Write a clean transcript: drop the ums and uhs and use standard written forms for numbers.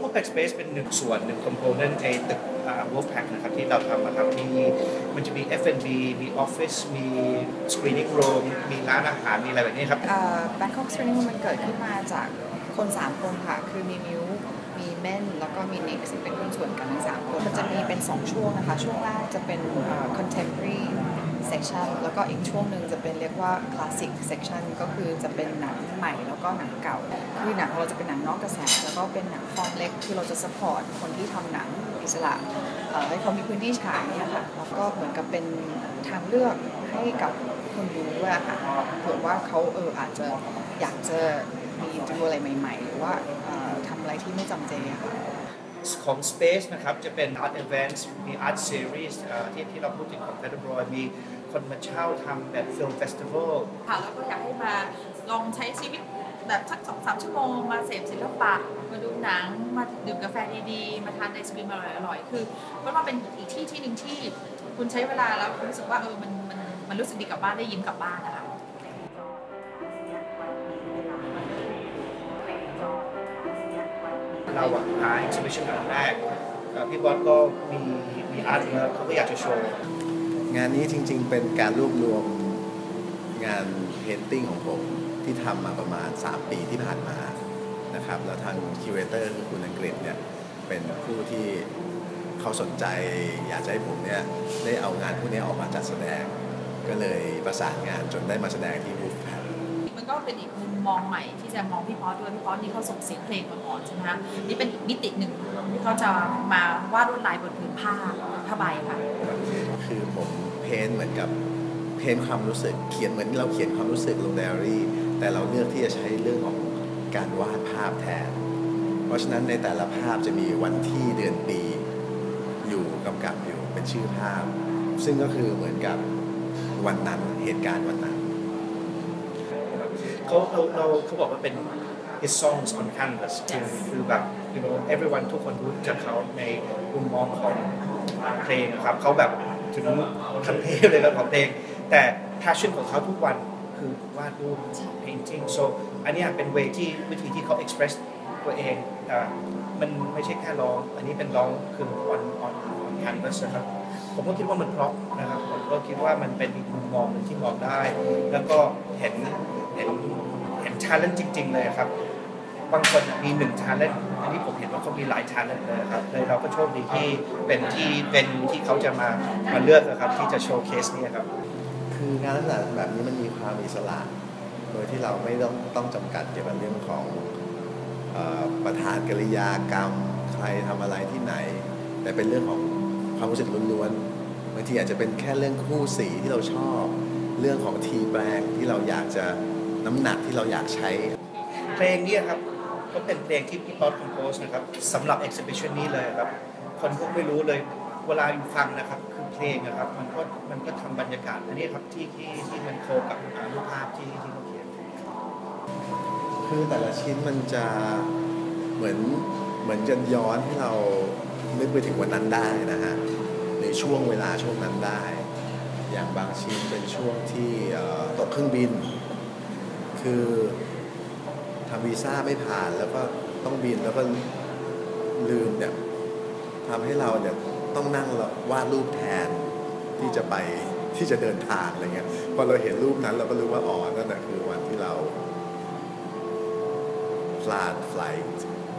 Wolfpack Space เป็นหนึ่งส่วนหนึ่ง component ในตึกWolfpack นะครับที่เราทำนะครับที่มันจะมี F&B มี Office มี Screening Room มีร้านอาหารมีอะไรแบบนี้ครับ Bangkok Screening Room มันเกิดขึ้นมาจากคน3คนค่ะคือมีมิวมีเม่นแล้วก็มีนิกซึ่งเป็นหุ้นส่วนกันทั้ง3คนมันจะมีเป็น2ช่วงนะคะช่วงแรกจะเป็น contemporary section แล้วก็อีกช่วงหนึ่งจะเป็นเรียกว่า classic section ก็คือจะเป็นหนังใหม่แล้วก็หนังเก่าคือหนังเราจะเป็นหนังนอกกระแสแล้วก็เป็นหนังฟอร์มเล็กคือเราจะ support คนที่ทำหนังอิสระให้เขามีพื้นที่ฉายเนี่ยค่ะแล้วก็เหมือนกับเป็นทางเลือกให้กับคนดูด้วยค่ะเผื่อว่าเขาอาจจะอยากจะมีดูอะไรใหม่ๆหรือว่าทำอะไรที่ไม่จำเจค่ะของ Space นะครับจะเป็น Art Events มี Art Series ที่เราพูดถึงของ Federal มีคนมาเช่าทำแบบ Film Festival ค่ะแล้วก็อยากให้มาลองใช้ชีวิตแบบสัก 2-3 ชั่วโมงมาเสพศิลปะมาดูหนังมาดื่มกาแฟดีๆมาทานไอศกรีมอร่อยๆคือเพราะว่าเป็นอีกที่หนึ่งที่คุณใช้เวลาแล้วรู้สึกว่ามันรู้สึกดีกลับบ้านได้ยิ้มกลับบ้านนะคะเราหา exhibition ครั้งแรกพี่บอสก็มีอาร์ตเวิร์กเขาก็อยากจะโชว์งานนี้จริงๆเป็นการรวบรวมงานเพนติ้งของผมที่ทำมาประมาณ3 ปีที่ผ่านมานะครับแล้วทางคิวเรเตอร์คือคุณอังกฤษเนี่ยเป็นผู้ที่เขาสนใจอยากให้ผมเนี่ยได้เอางานพวกนี้ออกมาจัดแสดงก็เลยประสานงานจนได้มาแสดงที่วูฟแพดมันก็เป็นอีกมุมมองใหม่ที่จะมองพี่ป๊อตด้วยพี่ป๊อตนี่เขาส่งเสียงเพลงมาก่อนใช่ไหมคะนี่เป็นอีกมิติหนึ่งที่เขาจะมาวาดลวดลายบนผืนผ้าใบค่ะคือผมเพ้นเหมือนกับเพ้นความรู้สึกเขียนเหมือนเราเขียนความรู้สึกลงไดอารี่แต่เราเลือกที่จะใช้เรื่องของการวาดภาพแทนเพราะฉะนั้นในแต่ละภาพจะมีวันที่เดือนปีอยู่กำกับอยู่เป็นชื่อภาพซึ่งก็คือเหมือนกับวันนั้นเหตุการณ์วันนั้นเขาบอกว่าเป็น his songs on canvas คือแบบ you know everyone ทุกคนรู้จักเขาในมุมมองของเพลงนะครับเขาแบบถึงคันเทพเลยนะของเพลงแต่ passion ของเขาทุกวันคือวาดรูป painting so อันนี้เป็นวิธีที่เขา express ตัวเองแต่มันไม่ใช่แค่ร้องอันนี้เป็นร้องคือ on canvas นะครับผมก็คิดว่ามันเพราะนะครับผมก็คิดว่ามันเป็นอีกมุมมองหนึ่งที่มองได้แล้วก็เห็น talent จริงๆเลยครับบางคนมี1 talent อันนี้ผมเห็นว่าเขามีหลาย talent เลยครับเลยเราก็โชคดีที่เป็นที่เขาจะมาเลือกนะครับที่จะโชว์เคสนี้ครับคืองานลักษณะแบบนี้มันมีความอิสระโดยที่เราไม่ต้องจำกัดเกี่ยวกับเรื่องของประธานกริยากรรมใครทำอะไรที่ไหนแต่เป็นเรื่องของความรู้สึกล้วนๆบางทีอาจจะเป็นแค่เรื่องคู่สีที่เราชอบเรื่องของทีแปลงที่เราอยากจะน้ำหนักที่เราอยากใช้เพลงนี้ครับก็เป็นเพลงที่พี่ป๊อตคอมโพสนะครับสำหรับ exhibition นี้เลยครับคนพวกไม่รู้เลยเวลาอยู่ฟังนะครับคือเพลงนะครับมันก็ทำบรรยากาศอันนี้ครับที่มันโคกับรูปภาพที่เขาเขียนคือแต่ละชิ้นมันจะเหมือนจะย้อนให้เรานึกไปถึงวันนั้นได้นะฮะในช่วงเวลาช่วงนั้นได้อย่างบางชิ้นเป็นช่วงที่ตกเครื่องบินคือทำวีซ่าไม่ผ่านแล้วก็ต้องบินแล้วก็ลืมเนี่ยทำให้เราเนี่ยต้องนั่งวาดรูปแทนที่จะเดินทางอะไรเงี้ยพอเราเห็นรูปนั้นเราก็รู้ว่าอ๋อนั่นแหละคือวันที่เราพลาดไฟล์